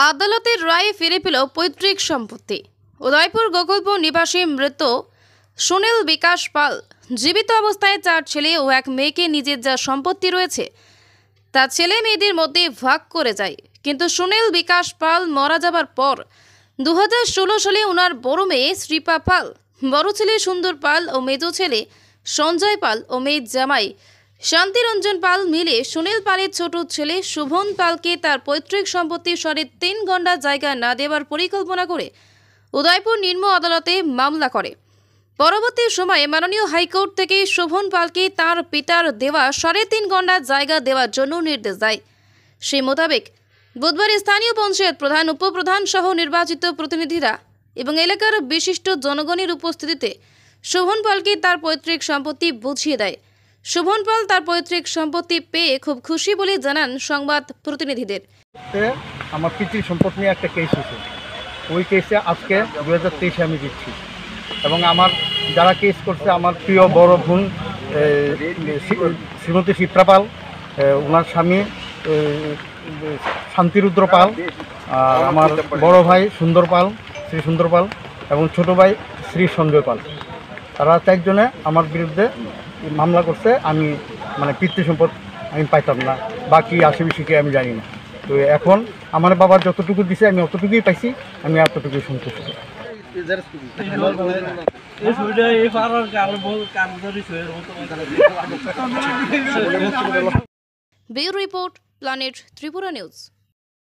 আদালতের রায়ে ফিরে পেল পৈতৃক সম্পত্তি। উদয়পুর গোকুলপুর নিবাসী মৃত সুনীল বিকাশ পাল জীবিত অবস্থায় 4 ছেলে ও 1 মেয়েকে নিজের যা সম্পত্তি রয়েছে তা ছেলে মেয়েদের মধ্যে ভাগ করে যায়। কিন্তু সুনীল বিকাশ পাল মারা যাবার পর 2016 সালে ওনার বড় মেয়ে শ্রীপা পাল, বড় ছেলে সুন্দর পাল ও মেজ ছেলে সঞ্জয় পাল ও মেয়ের জামাই শান্তিরঞ্জন পাল মিলে সুনীল পালের ছোট ছেলে শুভন পালকে তার পৈতৃক সম্পত্তির 3.5 গন্ডা জায়গা না দেওয়ার পরিকল্পনা করে উদয়পুর নিম্ন আদালতে মামলা করে। পরবর্তী সময়ে মাননীয় হাইকোর্ট থেকে শুভন পালকে তার পিতার দেওয়া 3.5 গন্ডা জায়গা দেওয়ার জন্য নির্দেশ দেয়। সেই মোতাবেক বুধবার স্থানীয় পঞ্চায়েত প্রধান, উপপ্রধান সহ নির্বাচিত প্রতিনিধিরা এবং এলাকার বিশিষ্ট জনগণের উপস্থিতিতে শুভন পালকে তার পৈতৃক সম্পত্তি বুঝিয়ে দেয়। শুভন পাল তার পৈতৃক সম্পত্তি পেয়ে খুব খুশি বলে জানান সংবাদ প্রতিনিধিদের। আমার পিতৃ সম্পত্তি নিয়ে একটা কেস হয়েছে, ওই কেসে আজকে 2023 আমি দিচ্ছি এবং আমার যারা কেস করছে আমার প্রিয় বড় বোন শ্রীমতী ট্রিপুরা পাল, ওনার স্বামী শান্তিরুদ্র পাল, আমার বড় ভাই সুন্দর পাল, শ্রী সুন্দর পাল এবং ছোট ভাই শ্রী সঞ্জয় পাল, তারা 4 জনে আমার বিরুদ্ধে মামলা করছে। আমি পিতৃ সম্পদ আমি পাইতাম না, বাকি আশেপাশে আমি জানি না। তো এখন আমার বাবার যতটুকু দিছে আমি অতটুকুই পাইছি, আমি এতটুকুই সন্তুষ্ট। Bureau report, planet Tripura news.